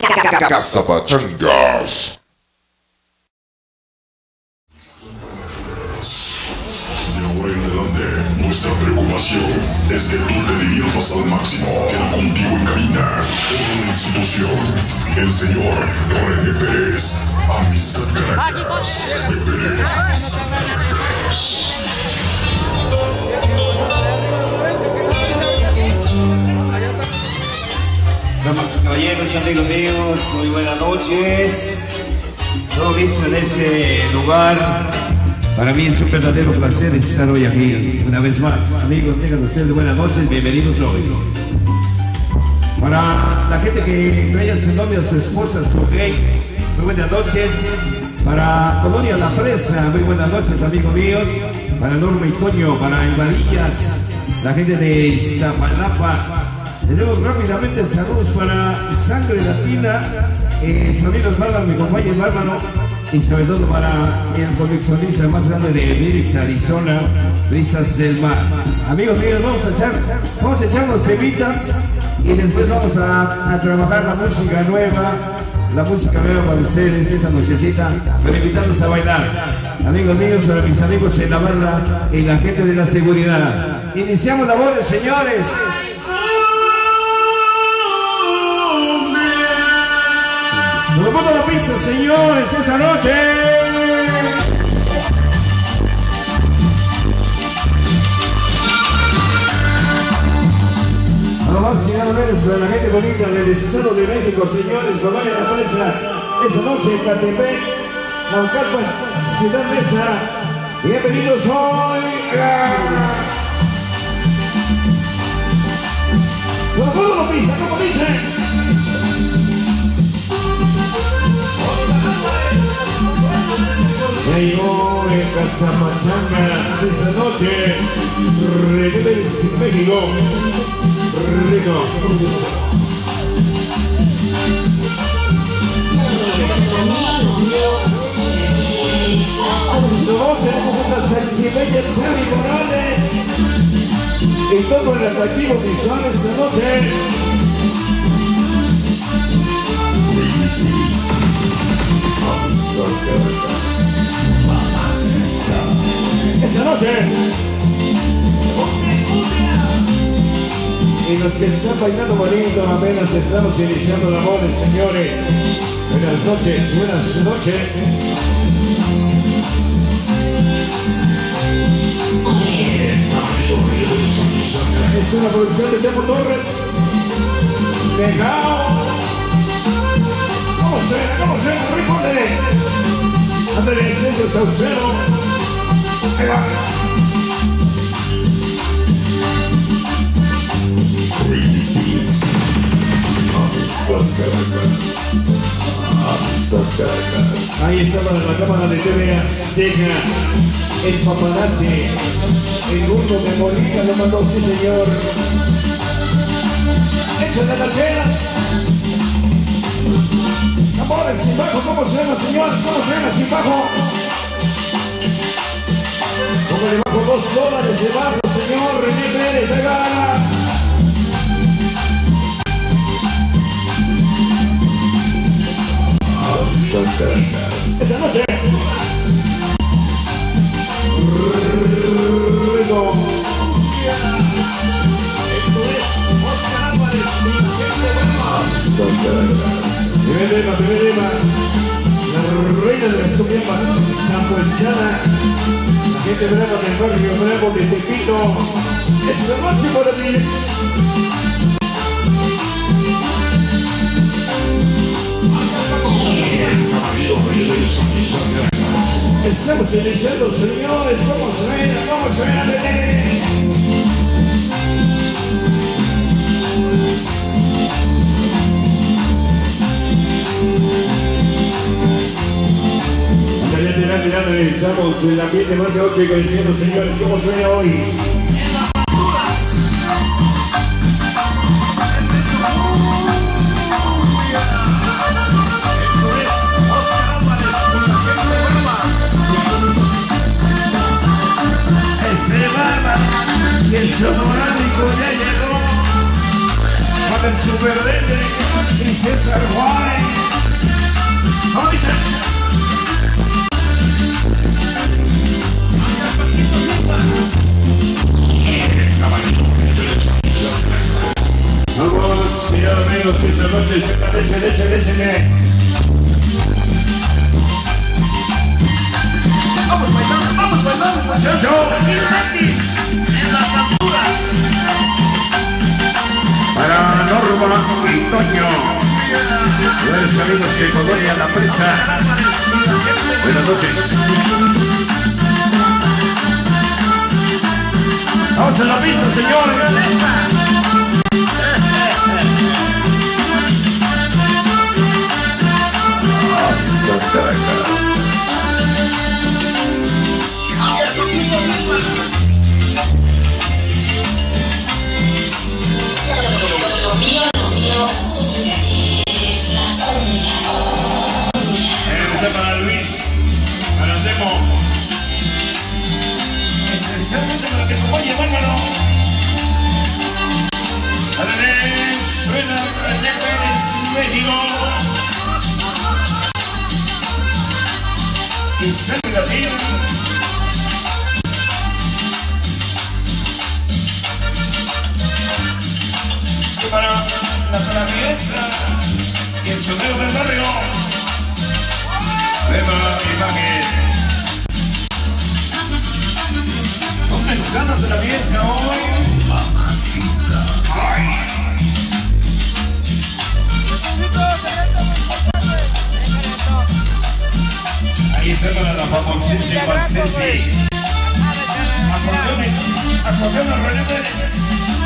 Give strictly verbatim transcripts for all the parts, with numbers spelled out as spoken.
Cazapachangas. De ahora en adelante, nuestra preocupación es que tú te diviertas al máximo. Queda contigo en cabina, toda la institución, el señor René Pérez, Amistad Caracas. René Pérez, Amistad Caracas. Damas y caballeros, amigos míos, muy buenas noches. Todo listo en este lugar. Para mí es un verdadero placer estar hoy aquí una vez más. Amigos, tengan ustedes buenas noches, bienvenidos hoy. Para la gente que traigan su novia, su esposa, su rey, muy buenas noches. Para Colonia La Presa, muy buenas noches, amigos míos. Para Norma y Toño, para Invadillas, la gente de Iztapalapa. Tenemos rápidamente saludos para Sangre Latina, eh, Sonidos Bárbaro, mi compañero Bárbaro, y sobre todo para el coleccionista más grande de Phoenix, Arizona, Brisas del Mar. Amigos míos, vamos a echar, vamos a echar los temitas y después vamos a, a trabajar la música nueva, la música nueva para ustedes esa nochecita, para invitarlos a bailar. Amigos míos, para mis amigos en la barra y la gente de la seguridad. Iniciamos labores, señores. Nos vamos a la pista, señores, esa noche. Vamos a llegar a ver a la gente bonita del Estado de México, señores, Colonia La Presa, esa noche en Catepec, Naucalpan, Ciudad Mesa. Bienvenidos hoy. Nos vamos a la pista, como dicen. Ya llegó en Cazapachangas esa noche, René Pérez, México, rico. Nos tenemos una sencilla Xavi Morales y todo el atractivo visual esta noche. Esta noche y los que están bailando bonito, apenas estamos iniciando labores, señores. Buenas noches, buenas noches. Es una producción de Temo Torres. Pegao. ¿Cómo suena? ¿Cómo suena? Recuerde. Andrés Centro Saucero. Ahí va. Ahí está para la cámara de T V Azteca, el paparazzi, el mundo de Molina lo mandó, sí señor. Eso es de las chelas. Amores, sin bajo, ¿cómo suena, señores? ¿Cómo suena sin bajo? Póngale bajo dos dólares de bajo, señor René Pérez, ahí va. Esta noche Rico. Esto es Oscar Álvarez. Primer tema, primer tema. La reina de las cumbias zampuesana. La gente brava del barrio bravo de Tepito. Esta noche para ti. Estamos iniciando, señores. ¿Cómo suena? ¿Cómo suena, bebé? Andale, andale, andale. Estamos en el ambiente más de ocho y conociendo, señores. ¿Cómo suena hoy? El sonorádico ya llegó con el Super Dete y César Juárez. Vamos, señor amigos, esta noche, déjenle, déjenle, déjenle. Vamos bailando, vamos bailando, muchachos. En las alturas. Para Norma y Toño. Buenos amigos de Colonia La Presa. Buenas noches. Vamos a la pista, señor. Para Luis, para Demo, esencialmente para que se vaya, bárbaro. Además, suena René Pérez, México. Y sale la tía. Y para la traviesa y el sonero del barrio. Beba imagen. ¿Dónde están las de la pieza hoy? Mamacita. Ay. Ahí está para la famosísima Ceci. Acordeones, acordeones René Pérez.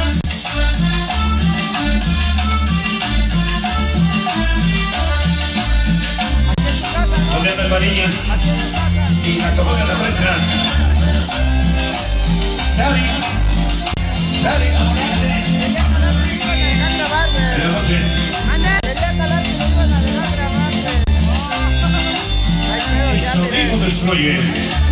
Las varillas y la Colonia La Presa. Sari, Sari, buenas noches. Y sonido Destroyer.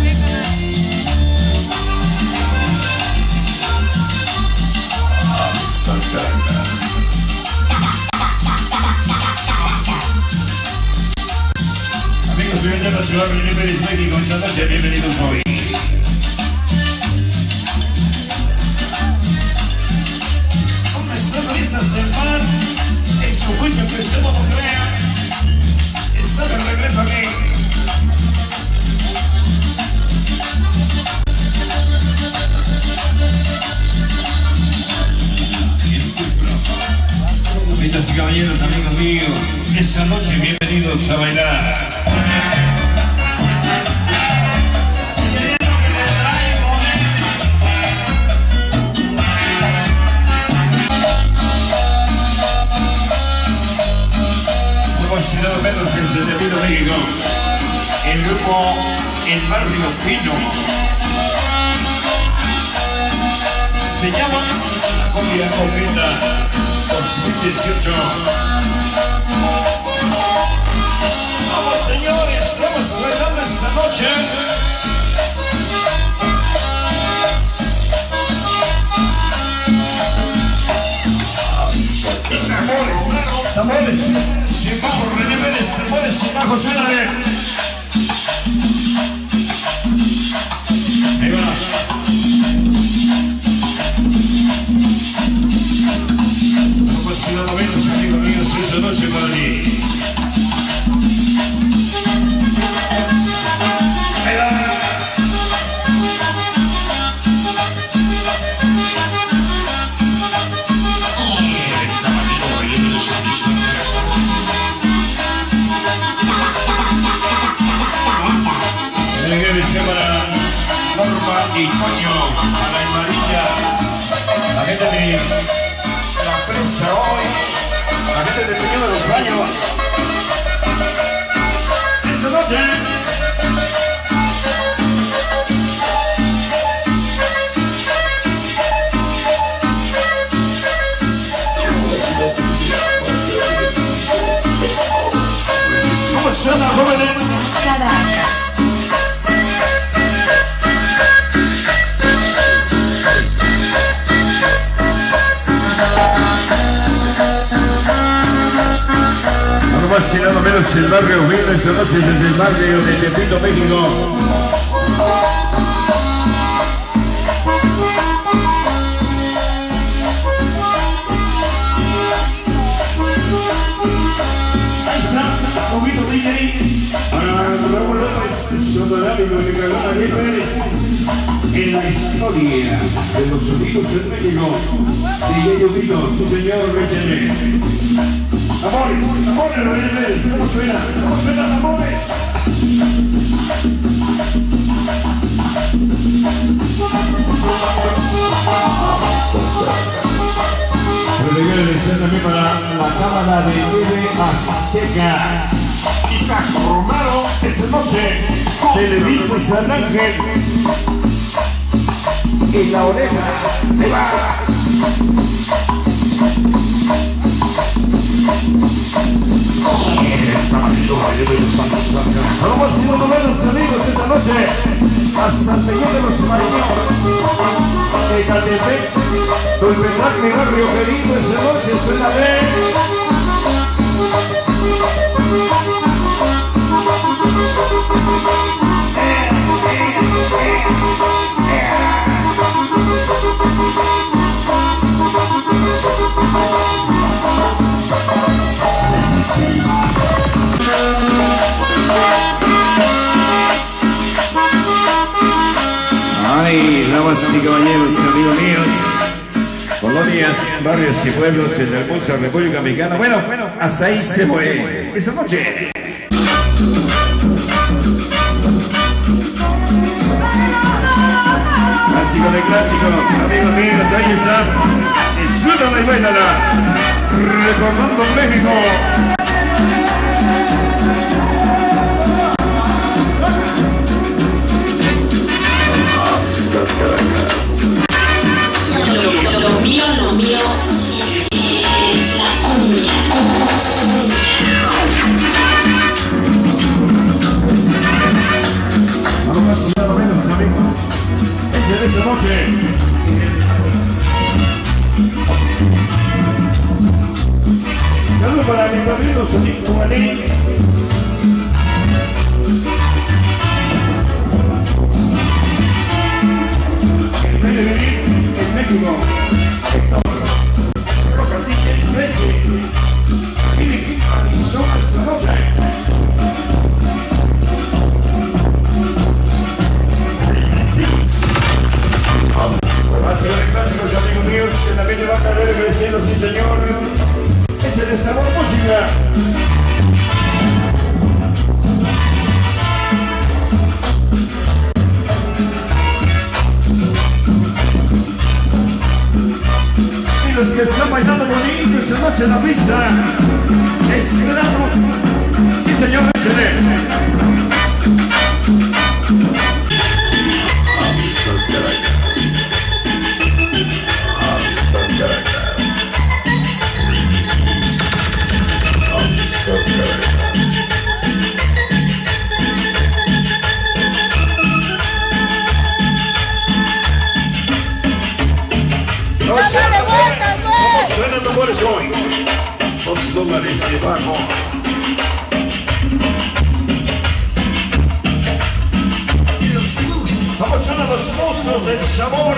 Amigos de la ciudad de René Pérez, México, esta noche, bienvenidos hoy. ¿Dónde están las listas del mar? En su juicio que usted no lo crea, está de regreso aquí. Amigas y caballeros, amigos míos, esta noche bienvenidos a bailar. Como menos en Setentino, México, el grupo El Barrio Fino se llama La Cumbia Coqueta dos mil dieciocho. Vamos, señores, vamos bailando esta noche. Tambores, tambores, sin bajo, René Pérez, tambores, sin bajo, suénale. Ahí va. Como si no lo vemos, amigos míos, esta noche para mí. Ahí va. Para Norma y Toño, para Imarilla, la gente de La Presa hoy, la gente de Peñón de los Baños. Esta noche. ¿Cómo suena, jóvenes? Caracas. más y nada menos el barrio humilde esta noche desde el barrio de Tepito, México. Ahí está, Juguito D J, para Raúl López, Sotorámico de Carolina Pérez, en la historia de los sonidos en México. D J Juguito, su señor Reyes. Amores, amores, Reyes, ¿cómo suena? ¿Cómo suenan, amores? Regalar también para la cámara de T V Azteca. Isaac Romero, esa noche, Televisa San Ángel. En la oreja, se va. Vamos a ir unos buenos amigos esta noche a San Miguel de los Marinos, de Catepec, Tulpetán, mi barrio querido. Esa noche suena bien. Ay, damas y caballeros, amigos míos, colonias, barrios y pueblos en la hermosa República Mexicana. Bueno, bueno, hasta ahí se fue esa noche. Clásico de clásicos, amigos míos, ahí está. Disfrútala y bailala, recordando México. Lo mío, lo mío es la cumbia. Algo más y nada menos, amigos. Es en esta noche. Saludos para mi padrino Sonic Juaní. El rey de vivir en México. Rojas D J trece. Phoenix, Arizona esta noche. Hacia los clásicos, amigos míos, en la media baja de creciendo, sí señor. Es el sabor música. Y los que están bailando bonito esta noche en la pista, esclavos. Sí señor, échale. ¿Cómo suenan los amores hoy? Dos dólares debajo. ¿Cómo suenan los monstruos del sabor?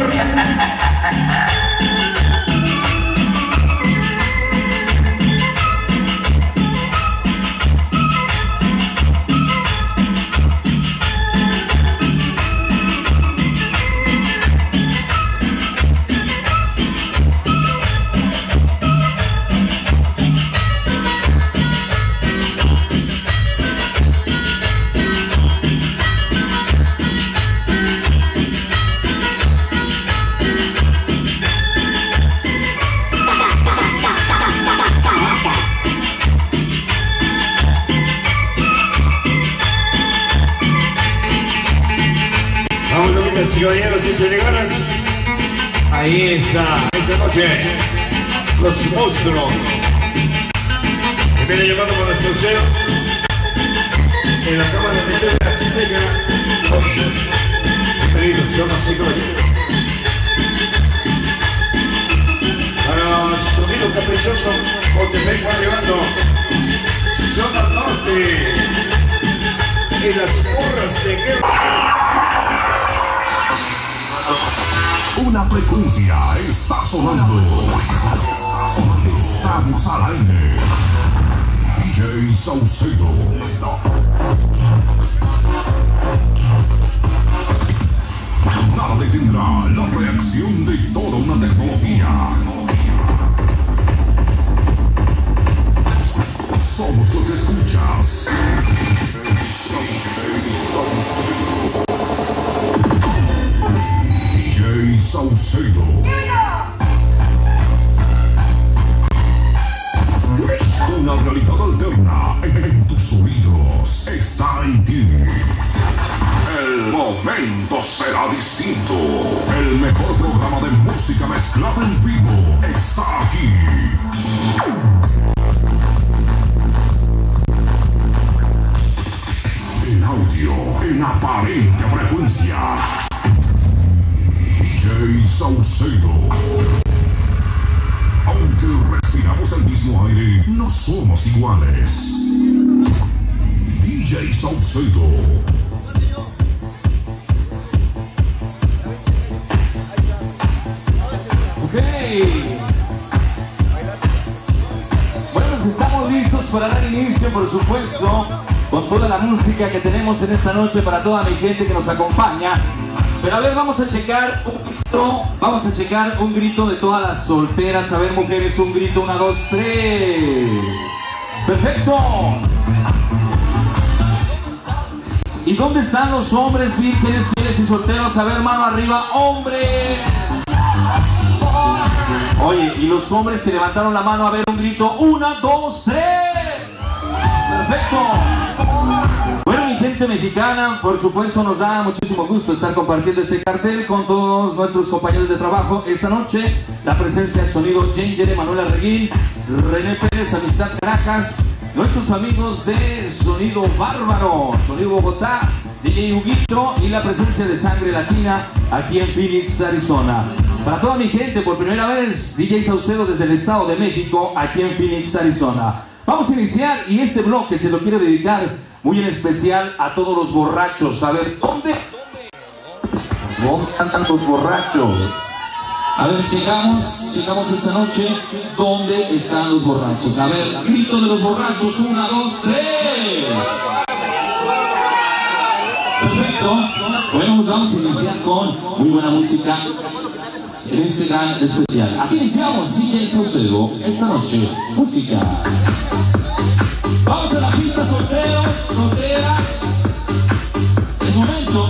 Y caballeros y señoras, ahí está, esta noche, los monstruos que viene llevando por el sauceo en la cámara de T V Azteca. Bienvenidos, damas y caballeros, para sonido caprichoso, porque vengo arribando zona norte, en las porras de guerra. Una frecuencia está sonando. Estamos al aire. D J Saucedo. Nada detendrá la reacción de toda una tecnología. Somos lo que escuchas. D J Saucedo. Una realidad alterna en tus oídos está en ti. El momento será distinto. El mejor programa de música mezclada en vivo está aquí. En audio, en aparente frecuencia. D J Saucedo. Aunque respiramos el mismo aire, no somos iguales. D J Saucedo. Ok. Bueno, pues estamos listos para dar inicio, por supuesto, con toda la música que tenemos en esta noche para toda mi gente que nos acompaña. Pero a ver, vamos a checar un grito, vamos a checar un grito de todas las solteras. A ver, mujeres, un grito, una, dos, tres. Perfecto. ¿Y dónde están los hombres vírgenes, fieles y solteros? A ver, mano arriba, hombres. Oye, y los hombres que levantaron la mano, a ver, un grito, una, dos, tres. Perfecto. Bueno, mi gente mexicana, por supuesto nos da muchísimo gusto estar compartiendo este cartel con todos nuestros compañeros de trabajo. Esta noche, la presencia de Sonido Ginger, Manuel Arreguín, René Pérez, Amistad Caracas, nuestros amigos de Sonido Bárbaro, Sonido Bogotá, D J Huguito y la presencia de Sangre Latina aquí en Phoenix, Arizona. Para toda mi gente, por primera vez, D J Saucedo desde el Estado de México, aquí en Phoenix, Arizona. Vamos a iniciar y este bloque se lo quiero dedicar muy en especial a todos los borrachos. A ver, ¿dónde? ¿Dónde andan los borrachos? A ver, checamos, checamos esta noche, ¿dónde están los borrachos? A ver, grito de los borrachos, una, dos, tres. Perfecto. Bueno, pues vamos a iniciar con muy buena música en este gran especial. Aquí iniciamos D J Saucedo esta noche, música. Vamos a la pista, solteros, solteras. Es momento.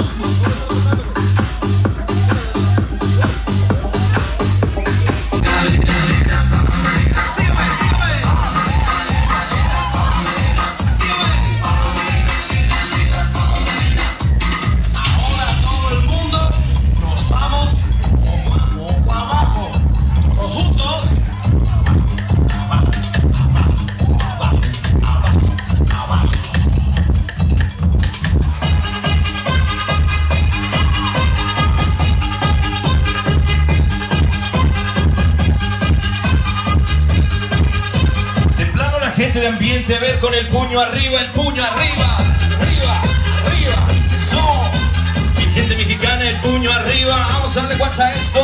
De ambiente, a ver, con el puño arriba, el puño arriba, arriba, arriba, eso. Mi gente mexicana, el puño arriba, vamos a darle guacha a esto.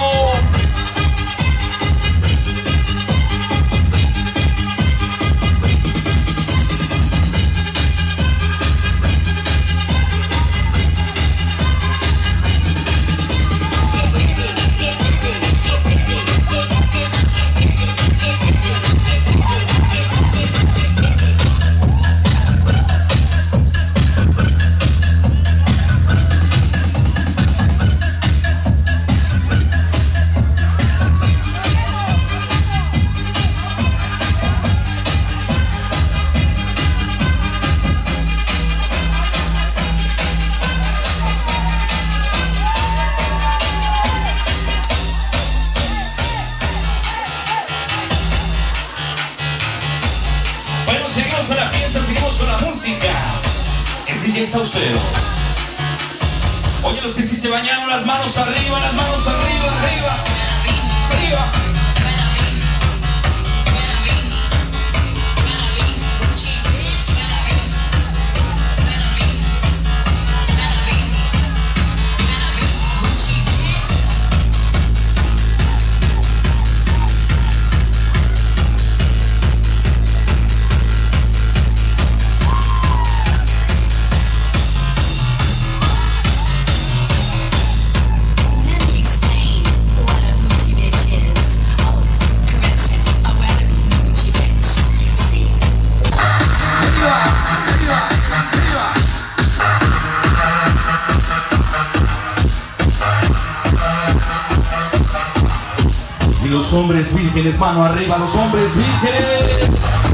Seguimos con la fiesta, seguimos con la música. Es D J Saucedo. Oye, los que sí se bañaron, las manos arriba, las manos arriba, arriba, arriba. los hombres vírgenes, mano arriba, los hombres vírgenes.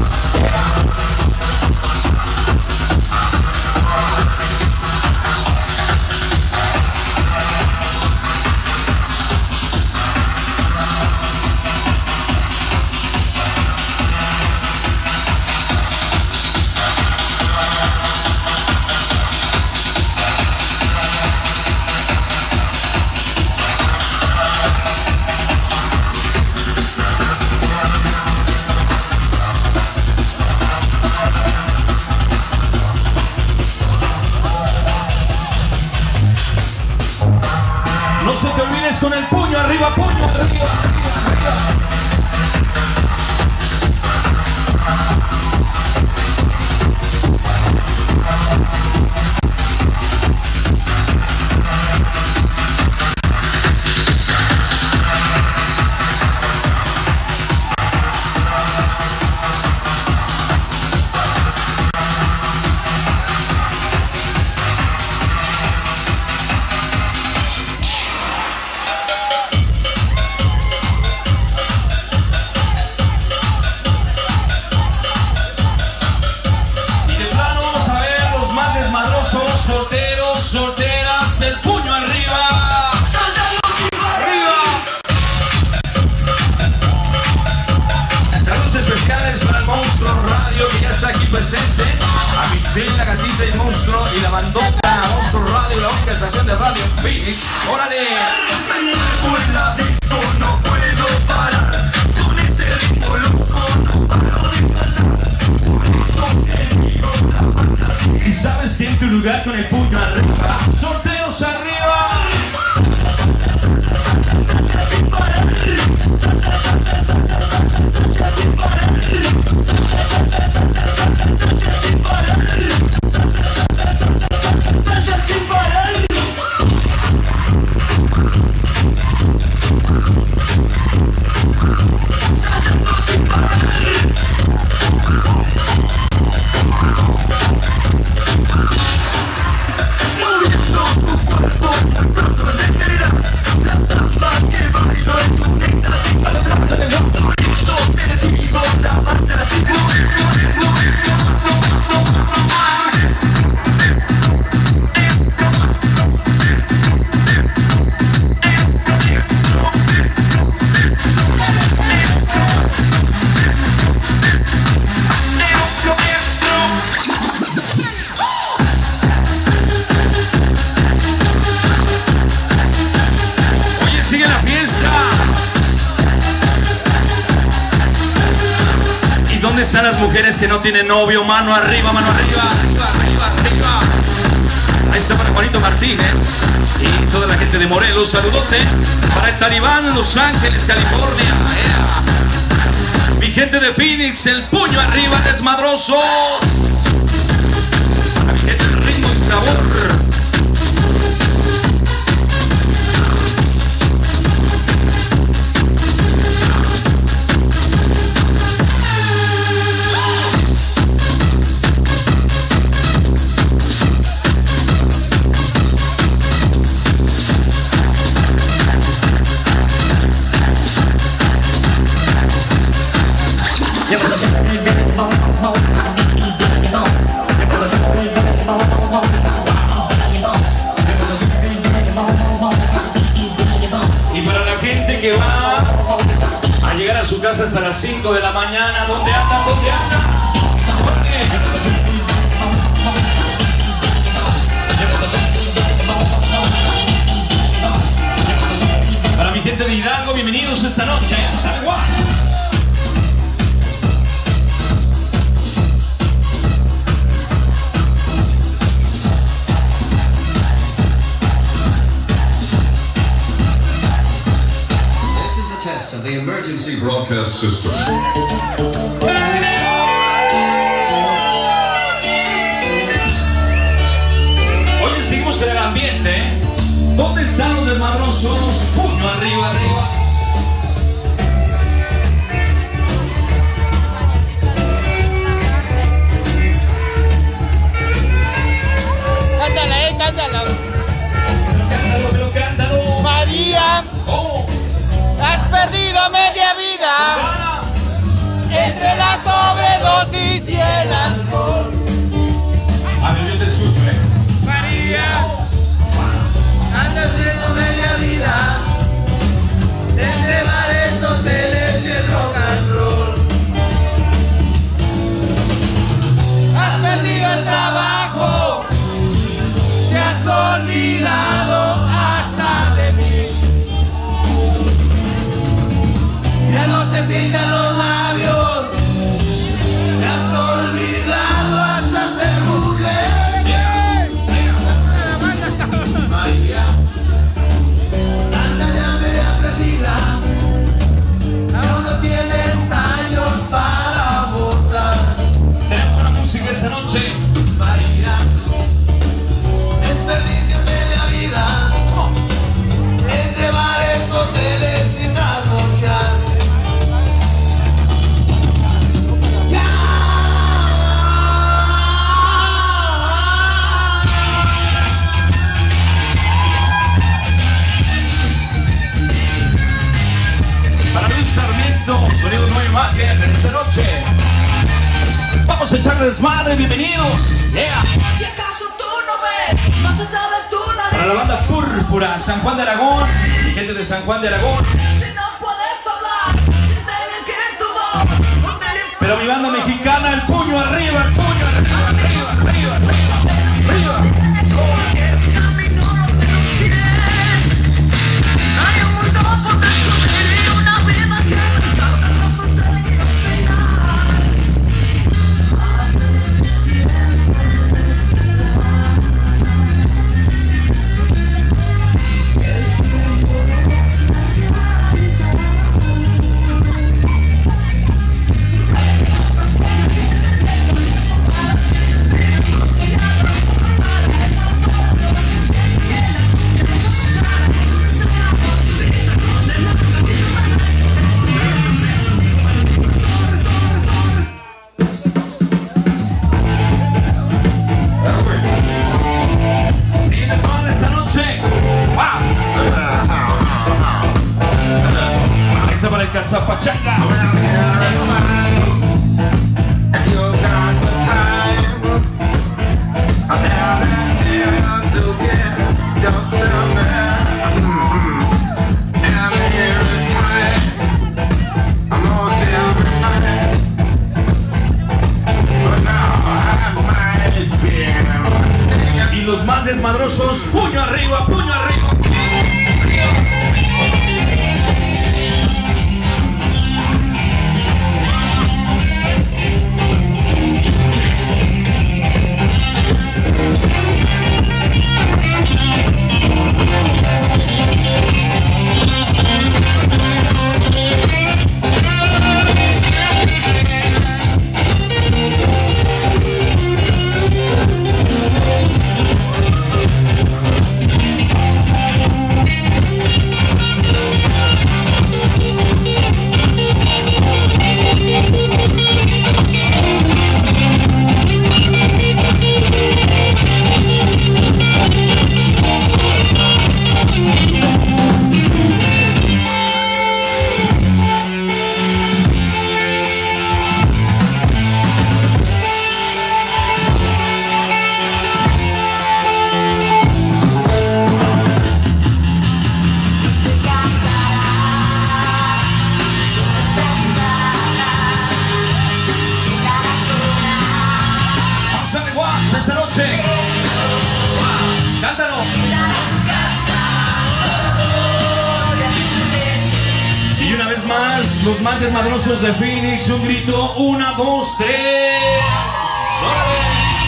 No se te olvides con el puño arriba, puño arriba, arriba, arriba. Solteros, solteras, el puño arriba. Arriba. Saludos especiales para el Monstruo Radio que ya está aquí presente. A Michelle, la gatita y el monstruo y la bandota. Monstruo Radio, la única estación de radio en Phoenix. ¡Órale! No puedo parar. Con este ritmo loco no paro de cantar. Y sabes que en tu lugar con el puño arriba, solteros arriba. ¿Dónde están las mujeres que no tienen novio? Mano arriba, mano arriba, arriba, arriba, arriba. Ahí está para Juanito Martínez y toda la gente de Morelos. Saludote para el Talibán en Los Ángeles, California. Yeah. Mi gente de Phoenix, el puño arriba, desmadroso. Para mi gente de ritmo y sabor. Y para la gente que va a llegar a su casa hasta las cinco de la mañana, ¿dónde andan? ¿Dónde andan? Para mi gente de Hidalgo, bienvenidos esta noche. ¿Saben cuál? The emergency broadcast system. Oye, seguimos en el ambiente. ¿Dónde están los desmadrosos? Puño arriba, arriba. Cántala, eh, cántala. Cántalo, pero cántalo. María, Oh. has perdido media noche. Vamos a echarle desmadre, bienvenidos. Yeah. Si acaso tú no ves más allá de tu nariz. Para la banda Púrpura, San Juan de Aragón, mi gente de San Juan de Aragón. Si no puedes hablar, si temen que tu voz no te le- Pero mi banda mexicana, el puño arriba, el puño arriba, arriba, arriba, arriba, arriba. Cualquier camino de los pies. Hay un mundo por descubrir y una vida que no tarda en conseguir al final. Siguiente semana esta noche. ¡Wow! Esa para el Cazapachangas. Y los más desmadrosos, puño arriba, puño arriba. Vamos a darle guas esta noche. Cántalo. Y una vez más, los más desmadrosos de Phoenix, un grito, una, dos, tres. ¡Órale!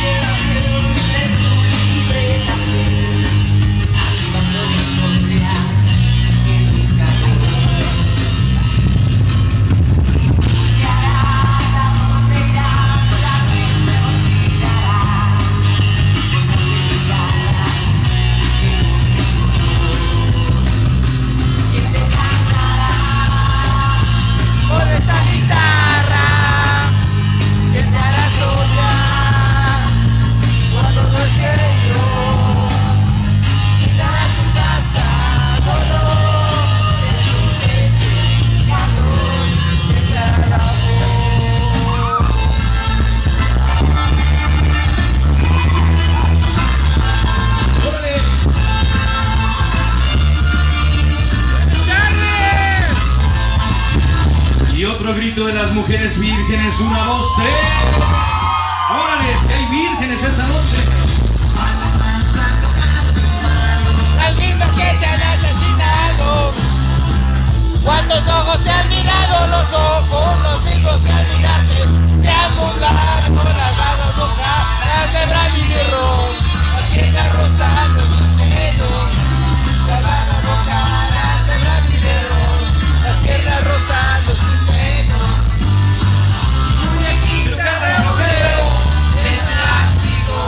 Por esa guitarra que te hará soñar cuando no esté yo. Quitar a tu casa dolor de tu leche, calor de cada amor. ¡Órale! Y otro grito de las mujeres vírgenes, una, dos, tres. ¡Órale! Si hay vírgenes esta noche. Las mismas que te han asesinado. ¿Cuántos ojos te han mirado? Los ojos, los mismos que al mirarte se han burlado con las manos mojadas de brasilero. Las piernas rozando tus senos, las manos mojadas de brasilero. Las piernas rozando tus senos. Muñequito Pero canta la mujer. de plástico.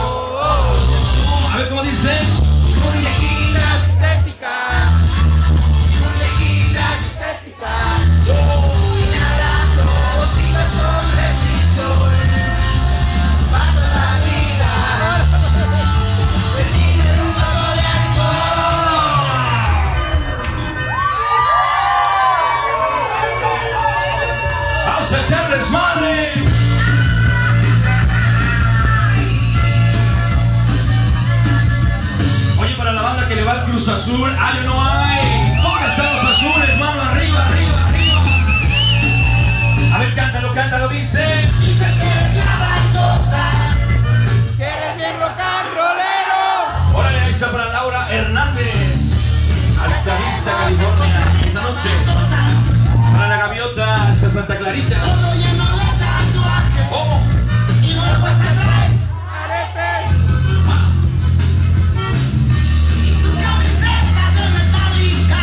Cruz Azul, ¿hay o no hay? ¿Dónde están los azules? Mano arriba, arriba, arriba. A ver, cántalo, cántalo, dice. Dices que eres la bandota, que eres bien rock and rollero. Órale, ahí está para Laura Hernández. Hasta Vista, California, esta noche. Para la gaviota, hasta Santa Clarita. Todo lleno de tatuajes. ¿Cómo? Y luego hasta atrás, aretes. Y tu camiseta de Metallica.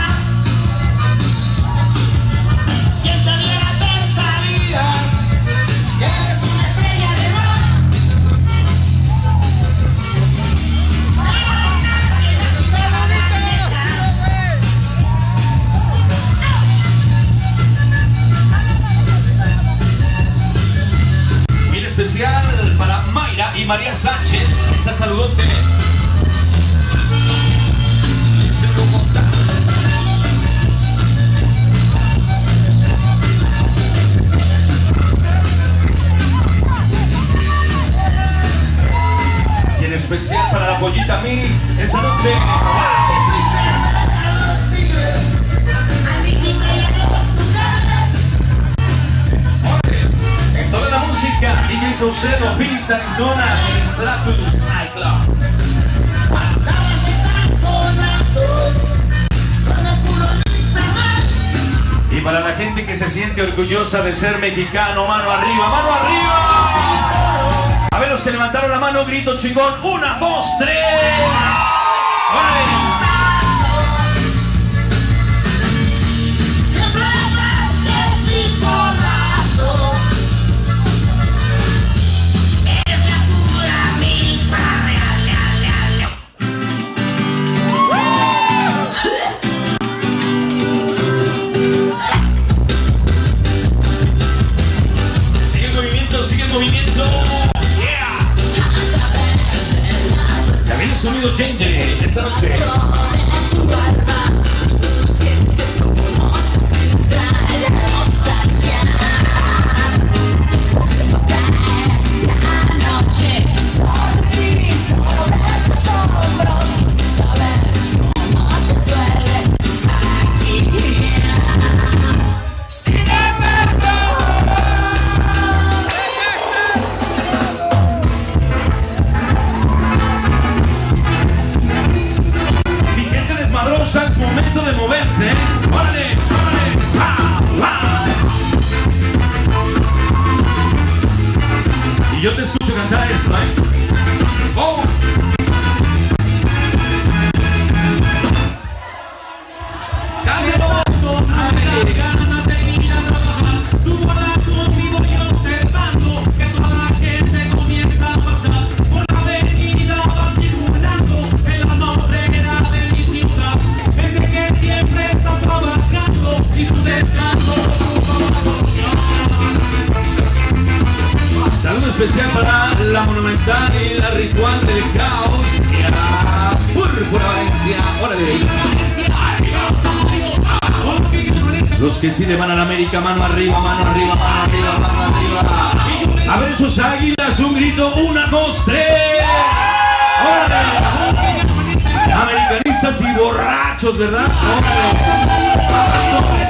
Quien te viera pensaría que eres una estrella de rock. Bien especial para Mayra y María Sánchez. Esa saludote. Dice Bogotá. Y en especial para la pollita Mix. Esa noche. Toda la música, D J Saucedo, Phoenix, Arizona, en Stratus Nightclub. Y para la gente que se siente orgullosa de ser mexicano, mano arriba, mano arriba. A ver los que levantaron la mano, grito chingón. Una, dos, tres. ¡Órale! Sonido Genge esta noche. Sientes como se entra la nostalgia. La noche sobre ti, sobre tus hombros. Sabes cómo te duele estar aquí. Sin embargo, es momento de moverse, ¿eh? ¡Órale! ¡Órale! ¡Ah! ¡Ah! Y yo te escucho cantar esto, ¿eh? ¡Oh! ¡Cállate! Saludo especial para la Monumental y la Ritual del Caos y a la Púrpura Valencia. ¡Órale! Los que sí le van a la América, mano arriba, mano arriba, mano arriba, mano arriba. A ver esos águilas, un grito, una, dos, tres. ¡Órale! Americanistas y borrachos, ¿verdad? ¡Órale!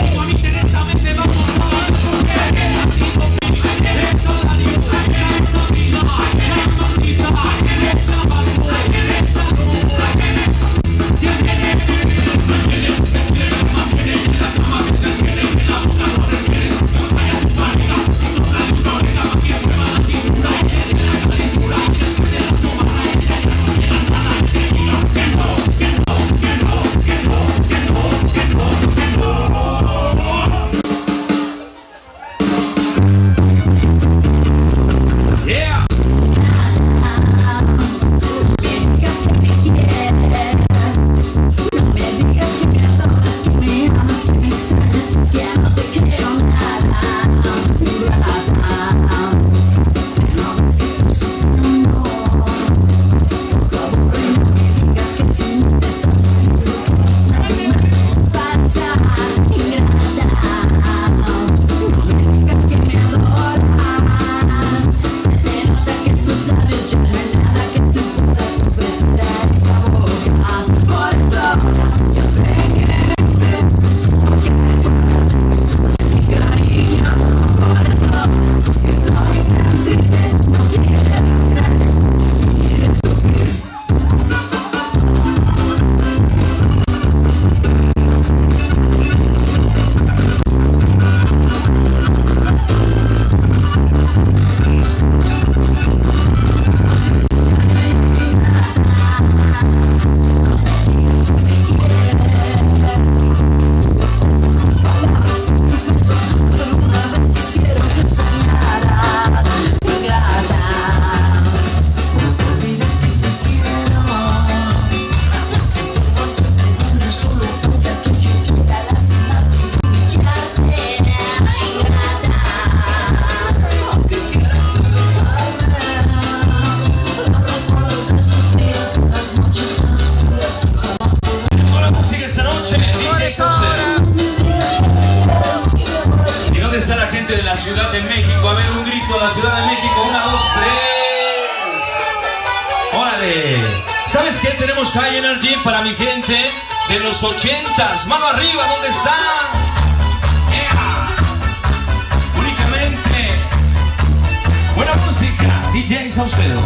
¿Sabes qué? Tenemos High Energy para mi gente de los ochentas. Mano arriba, ¿dónde están? Yeah. Únicamente buena música, D J Saucedo.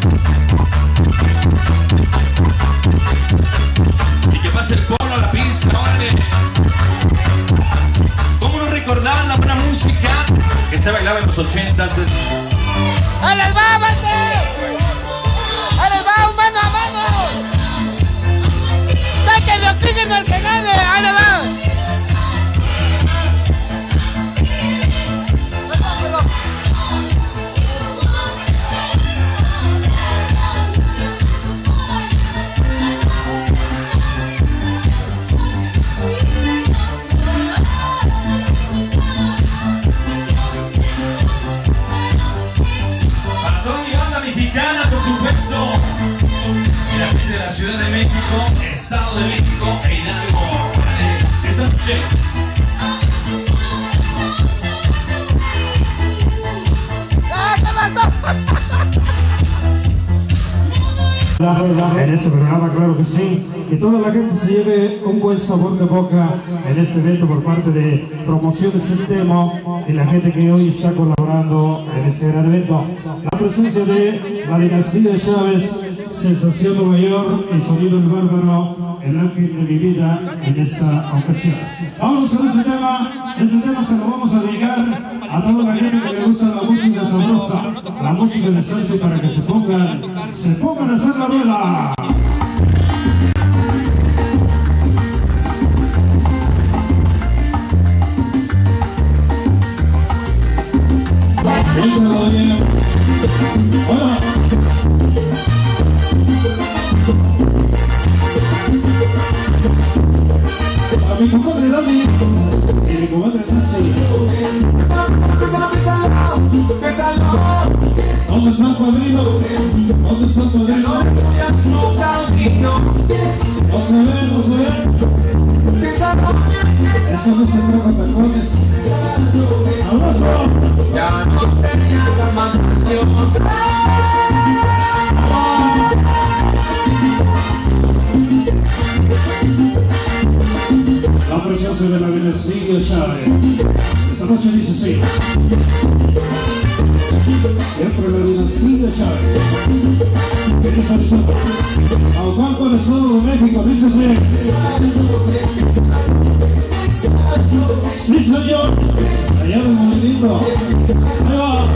Y que pase el polo a la pista, órale. ¿Cómo no recordaban la buena música que se bailaba en los ochentas? ¡Ahí les va, bate! ¡Ahí les va, un mano a mano! ¡Saquen el oxígeno al que gane! ¡Ahí les va! Y la gente de la Ciudad de México, Estado de México e Hidalgo. Esta noche en este programa, claro que sí, y toda la gente se lleve un buen sabor de boca en este evento por parte de Promociones El Tema y la gente que hoy está colaborando en este gran evento. La presencia de la dinastía Chávez, Sensación Nueva York y Sonido El Bárbaro, el ángel de mi vida en esta ocasión. Vamos a este tema, este tema se lo vamos a dedicar a toda la gente que le gusta la música sabrosa, la música de salsa, para que se pongan, se pongan a hacer la rueda. Piénsalo bien. Hola. A mi compadre Dani y mi compadre Sansi. ¿Dónde está el padrino? ¿Dónde está el padrino? No se ve, no se ve. Eso no se trata de tacones. ¡Abrazo! Ya no te hagas más la presencia de la dinastía Chávez. Esta noche dice así. Siempre la dinastía Chávez. Viene Arizona. Aucalco, el Estado de México, dice así. Sí, señor. Allá del movimiento. Ahí va.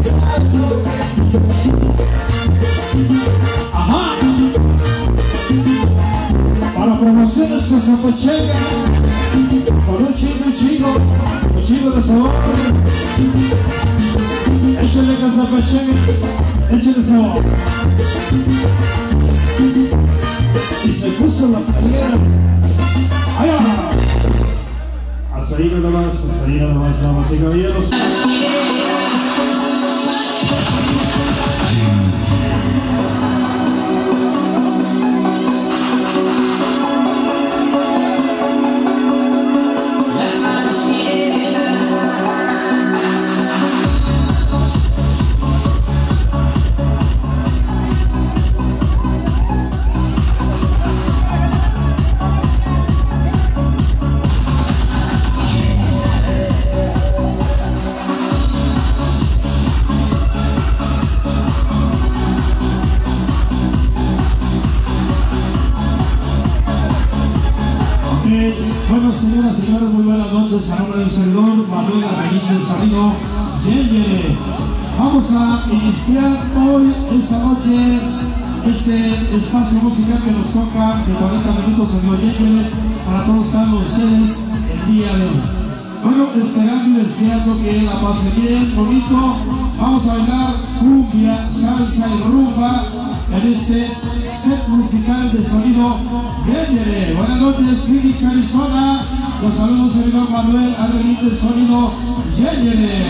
Ajá. Para promociones que se apachengan con un chico chico, un chico de sabor. Échale que se apachengan, échale sabor. Y se puso la playera. ¡Allá! Hasta ahí nada más, hasta ahí nada más, damas y caballeros. Bueno, señoras y señores, muy buenas noches. A nombre del servidor Manuel Benítez Salido, Yeye. Vamos a iniciar hoy, esta noche, este espacio musical que nos toca de cuarenta minutos, señor Yeye, para todos ustedes el día de hoy. Bueno, esperando y deseando que la pase bien, bonito. Vamos a bailar cumbia, salsa y rumba en este set musical de sonido Yeye. Buenas noches, Phoenix, Arizona. Los saludos, servidor Manuel Arreguín de sonido Yeye.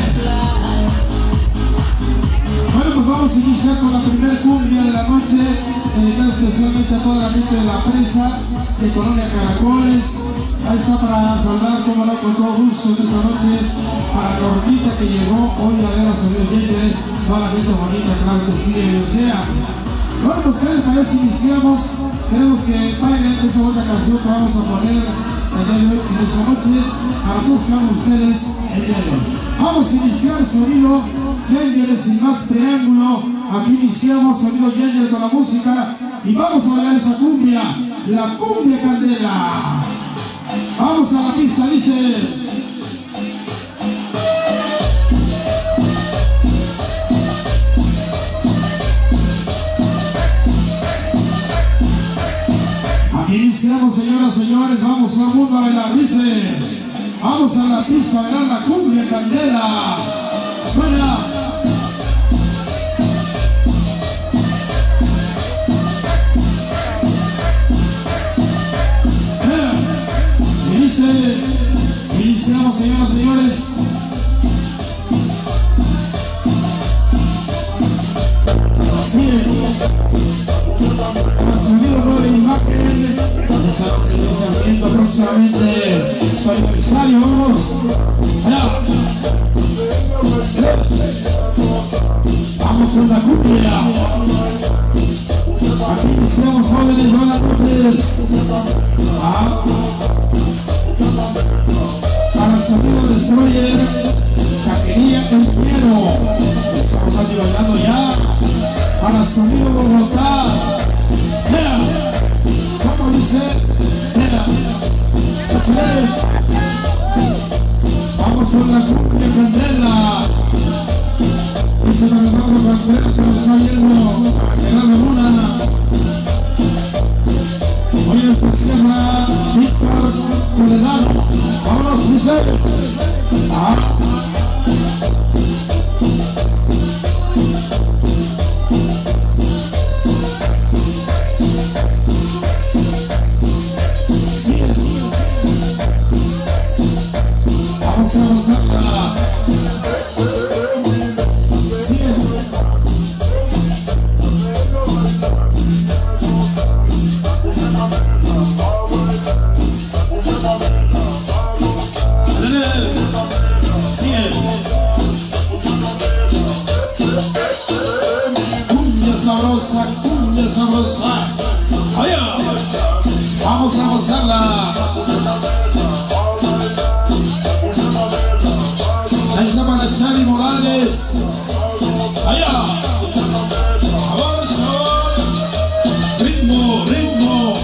Bueno, pues vamos a iniciar con la primera cumbia de la noche, dedicada especialmente a toda la gente de la presa de Colonia Caracoles. Ahí está para saludar, como no, con todo gusto esta noche, para Normita que llegó hoy a ver a salir Yeye, toda la gente bonita, claro que sí, o sea. Bueno, ¿qué les parece? Iniciamos. Queremos que bailen esa otra canción que vamos a poner el día de hoy, en esta noche, para todos ustedes el día de hoy. Vamos a iniciar el sonido Yengel sin más preámbulo. Aquí iniciamos sonido Yengel con la música y vamos a bailar esa cumbia, la cumbia candela. Vamos a la pista, dice. Iniciamos, señoras y señores, vamos al mundo a bailar, dice. Vamos a la pista a bailar la cumbia candela. Suena. Eh. Y dice, iniciamos, señoras y señores. Así es. El sonido de la imagen. Lanzamiento próximamente su aniversario, vamos. Ya. Vamos en la cumbia. Aquí iniciamos, jóvenes, buenas noches. Ah. Para el sonido Destroyer, Taquería El Piero. Estamos aquí bailando ya. Para el sonido Bogotá. Yeah. ¿Cómo dice? Mira, vamos a la cumbia candela. Dice que nosotros candela se nos está yendo a quedar en una. Hoy en esta sierra, Víctor Toledano. Vámonos, dice. Ah. Vamos a avanzarla. Sí es. Sí es. Cumbia sabrosa, cumbia sabrosa. Oye, vamos a avanzarla. Ahí está para Charlie Morales. Allá. Avanza. Ritmo, ritmo.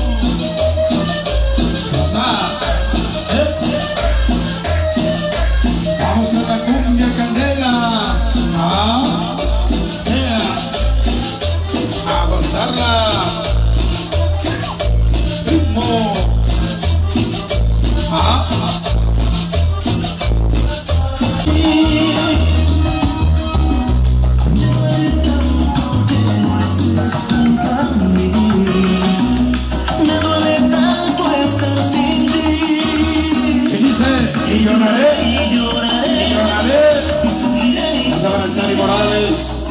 ¿Eh? Vamos a la cumbia candela. Ah. Yeah. Avanzarla. Ritmo. Ah. Y lloraré, y lloraré, y lloraré. Hasta para Charlie Morales.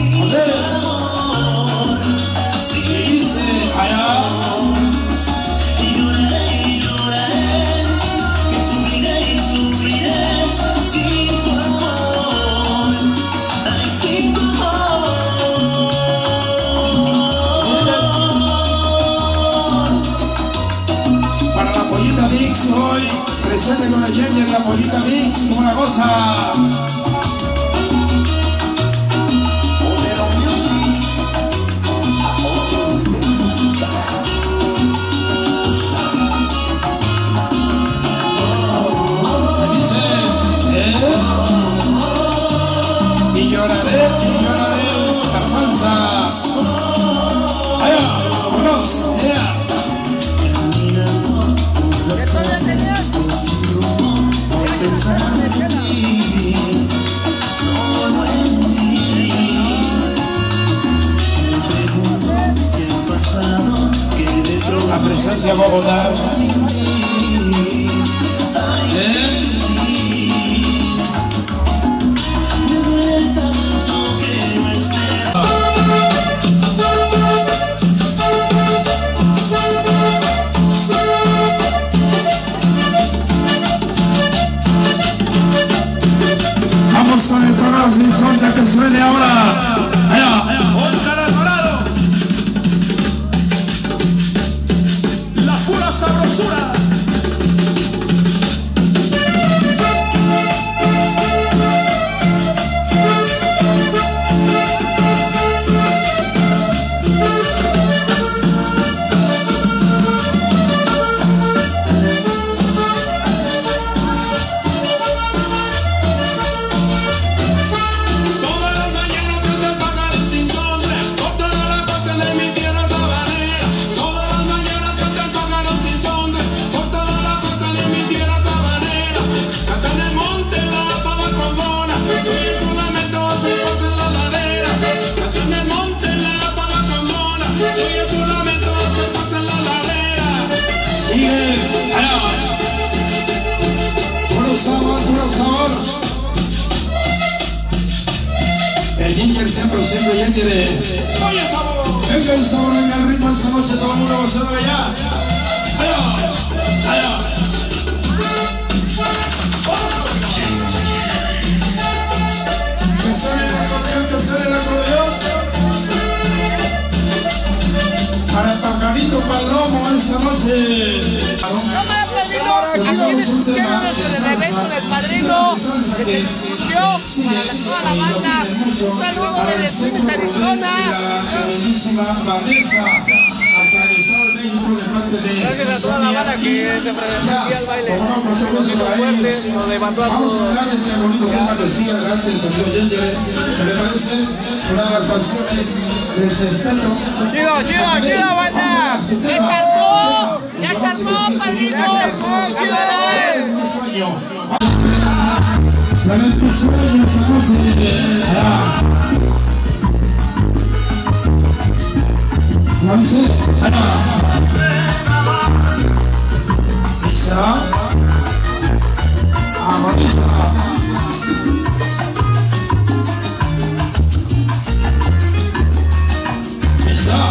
Y dice allá. Y lloraré, y lloraré. Y subiré, y subiré. Sin tu amor. Ay, sin tu amor. Para la pollita Mix hoy. Presente con la Yengel en la Polita Mix, como una cosa. Me dice, ¿eh? Y lloraré, y lloraré la salsa. Allá, vámonos, yeah. Solo en ti. La presencia de Bogotá. ¿Eh? Vamos con el sonoro sin sonda que suene ahora. Allá, allá. Oscar Alvarado. Sigue, allá. Puro sabor, puro sabor. El Ginger siempre, siempre ya tiene. Oye, sabor. Venga el sabor, venga el ritmo esta noche, todo el mundo va a hacer allá. Allá, allá. Que suene el acordeón, que suene el acordeón. Para el Pajarito Palomo esta noche. Cámara, padrino, aquí tienes un tema de bebé con el padrino que se discutió para toda la banda. Un saludo desde Phoenix, Arizona. La bellísima Vanessa, hasta el estado de México de parte de Gracias a toda la banda que se presentó aquí al baile. Fuerte, nos levantó a vamos todos. a hablar de ese bonito tema que sigue adelante el señor Ginger, que me parece una de las canciones del sexteto. Chido, chido, chido, banda. ¡Ya se armó! ¡Ya se armó, padrino! Es mi sueño. ¿Cuál es tu sueño esa noche? Ah. ¿Cuál es? Ah. Esa. Amorista. Esa.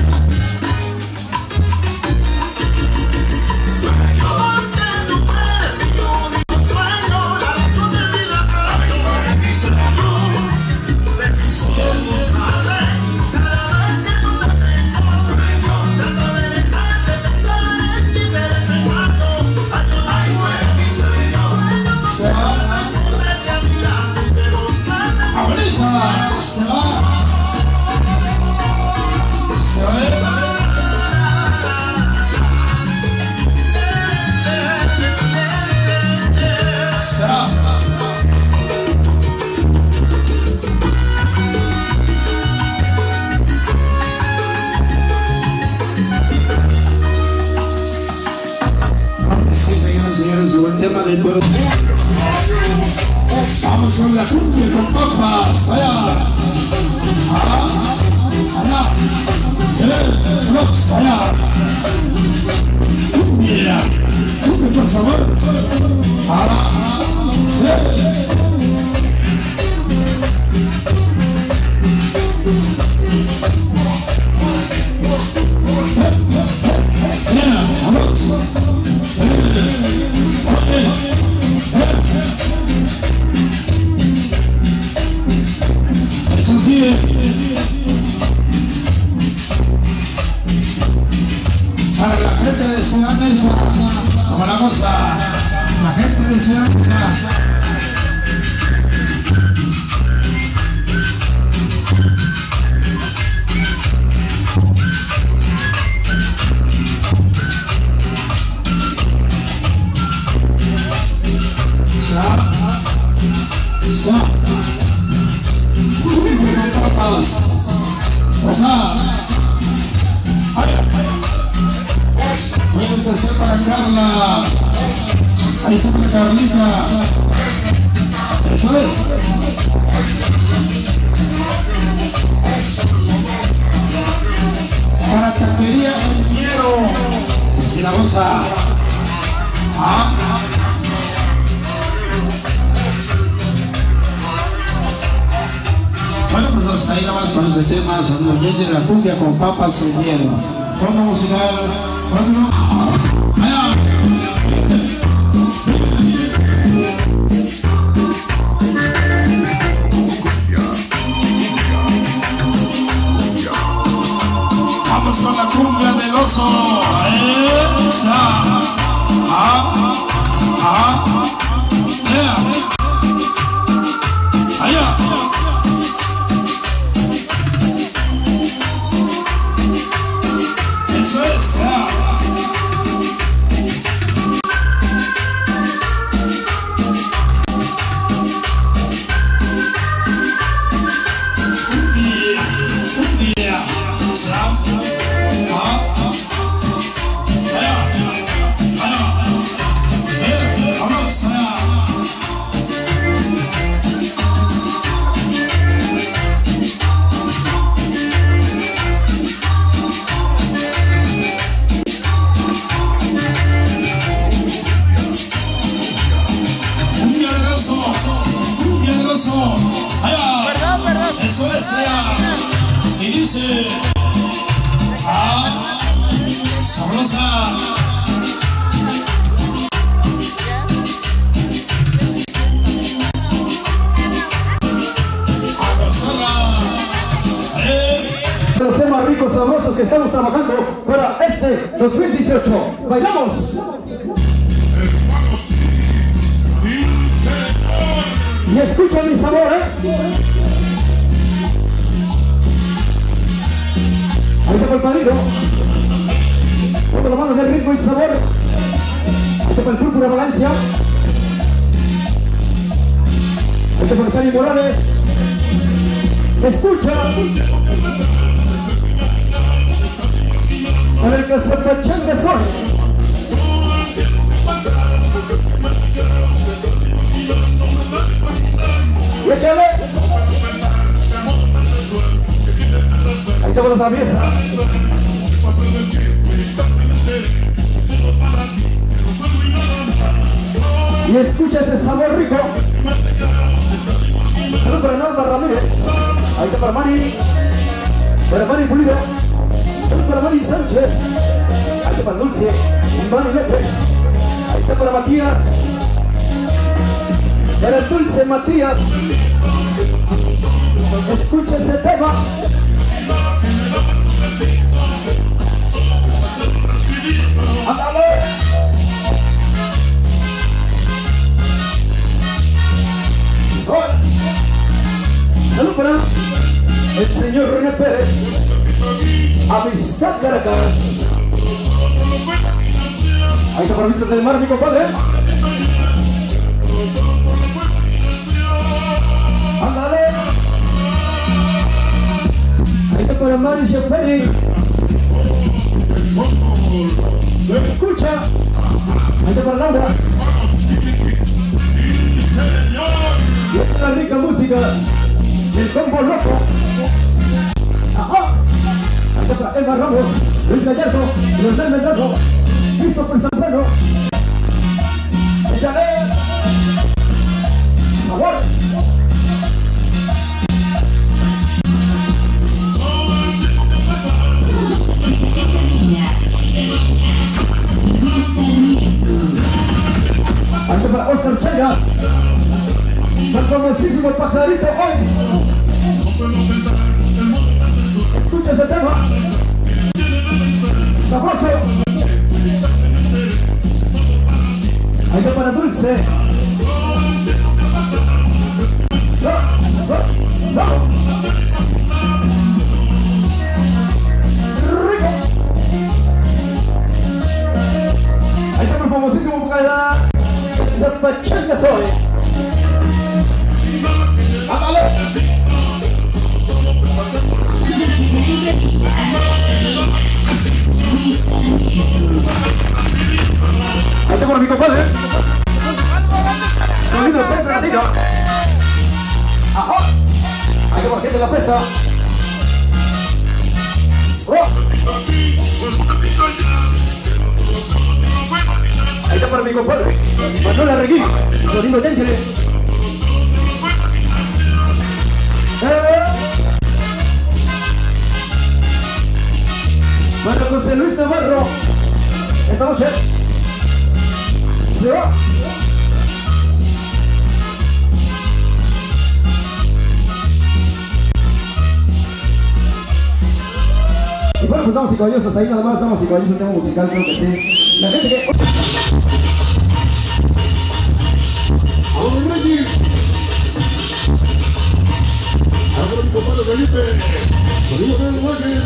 Tema de todo. Vamos con la cumbia con papas. Allá. Allá. Allá. Eh, los, allá. Cumbia. Cumbia, por favor. Allá. Eh. Yeah, vamos. Eso sí. Para la gente de Ciudad Mesa, como la cosa, la gente de Ciudad Mesa. Voy a empezar para Carla. Ahí está la Carlita. Eso es. Para Taquería Quiero. Si la vamos a. Ah. Bueno, pues hasta ahí nada más con ese tema, San de la cumbia con papas sin miedo. Fondo musical, bueno, allá. Vamos con la cumbia del oso. Esa. Ah, ah, yeah. Allá. Eso es, ya. Cumbia, cumbia, ya. Ah, allá, allá, eh, vamos allá. trabajando para este dos mil dieciocho. ¡Bailamos! Y escucha mi sabor, ¿eh? Ahí está el padrino. Con la mano del ritmo y sabor. Ahí está el Púrpura Valencia. Ahí está el Chani Morales. Escucha. Para el que se pachanga son. Y échale. Ahí está con la traviesa. Y escucha ese sabor rico. Saludos para Norma Ramírez. Ahí está para Mari. Para Mari Pulido. Saludos para Mari Sánchez. Ahí está para Dulce. Mari López. Ahí está para Matías. Para el Dulce Matías. Escucha ese tema. ¡Ándale! Sol. Salud para el señor René Pérez. Amistad Caracas. Ahí está para Vistas del Mar, mi compadre. ¡Ándale! Ahí está para Mari Sheperi. Escucha. Ahí está para Laura. Y esta es la rica música del combo loco. Ajá. Ahí está para Emma Ramos, Luis Gallardo, Leonel Medrano, Christopher Zambrano. Échale sabor. Ahí está para Oscar Chagas, el famosísimo pajarito hoy. Escucha ese tema sabroso. Ahí está para Dulce. So, so, so. Rico. Ahí está el famosísimo pajarito. Zapachanga soy. ¡Ándale! Ahí está por mi compadre. Sonido siempre latino. Ajá. Ahí está por gente de la pesa. Oh. Ahí está para mi compadre Manuel Arreguín, sonido de Ángeles. Eh. Para José Luis Navarro, esta noche se va. Y bueno, pues damas y caballeros, hasta ahí nada más, damas y caballeros, un tema musical, creo que sí. La gente que... ¡A los Reyes! ¡Ahora mi compadre Felipe! ¡Sonido de Uruguay!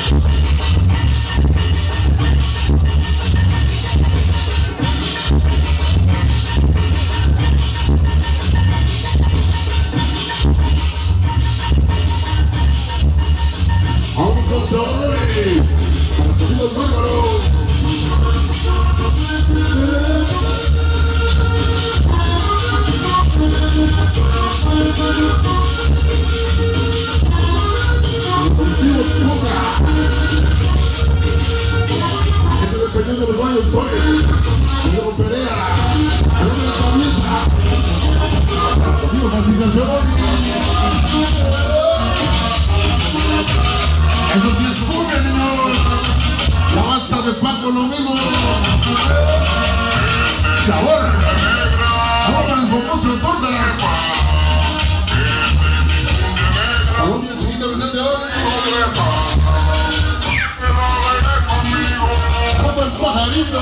¡Vamos con Soy! ¡Para los sonidos bárbaros! Gente del Peñón de los Baños, soy Diego Perea, Alonso de la Traviesa, Sonido Fascinación. Eso sí es fuga, niños. La basta de Paco, lo mismo. Sabor. Ahora el famoso torta. Colombia, chiquita, presente hoy. pajarito.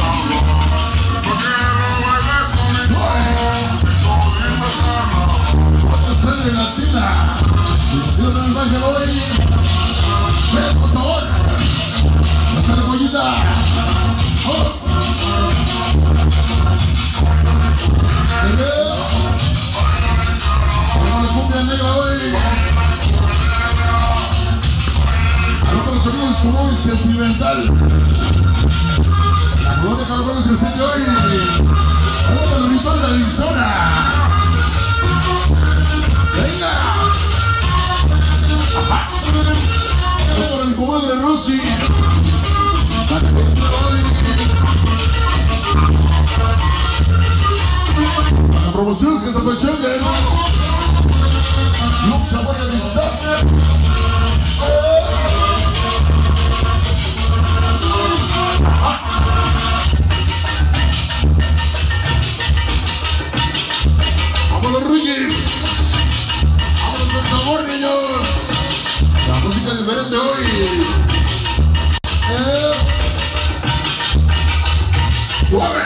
Sangre latina. Dios del ángel hoy. Ven, por favor. La cebollita. Oh. Con la cumbia negra hoy. Con los sonidos como hoy sentimental. La colonia Calabaros presente hoy. Vamos al ritual de Arizona. Venga. Ajá. Vamos para mi comadre Rosy. La caliente hoy. Para promociones que se apachanguen. Y un sabor de amistad. ¡Vámonos, Reyes! ¡Vámonos con sabor, niños! La música es diferente hoy. Eh. ¡Suave!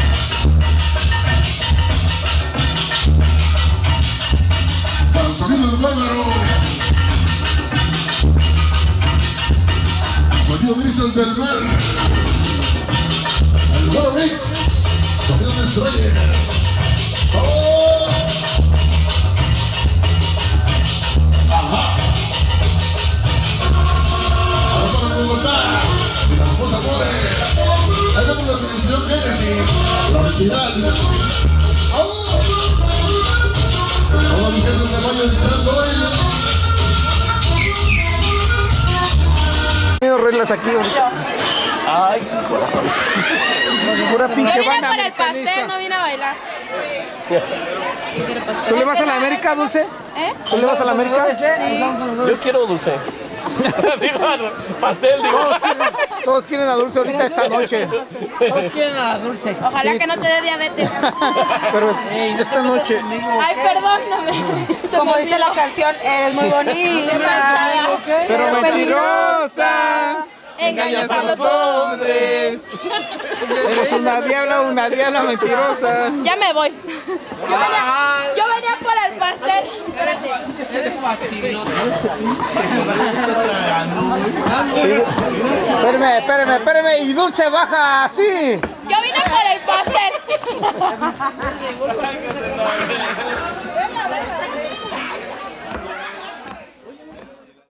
Para el sonido del bárbaro. Sonido Brisas del Mar. El Goro Mix. Sonido Destroyer. ¡Oh! ¡Ajá! Ahora para Bogotá. Y las dos amores. Ahí vemos la televisión Genesis. La original. ¡Oh! Toda mi gente que vaya entrando hoy. Reglas aquí. Ay, corazón. Pura pinche Yo vine banda por el pastel, americanista. no vine a bailar. ¿Tú le vas a la América, Dulce? ¿Eh? ¿Tú le vas a la América? Sí. Yo quiero Dulce. Digo, pastel, digo. Todos quieren, todos quieren a Dulce ahorita esta noche. Todos quieren a la Dulce. Ojalá Sí. que no te dé diabetes. Pero esta noche. Ay, perdóname. Como dice la canción, eres muy bonita. Pero mentirosa. Engañas a los hombres. Eres una diabla, una diabla mentirosa. Ya me voy. Yo venía, yo venía por el pastel. Espérate. Espérame, espérame, espérame. Y Dulce baja así. Yo vine por el pastel.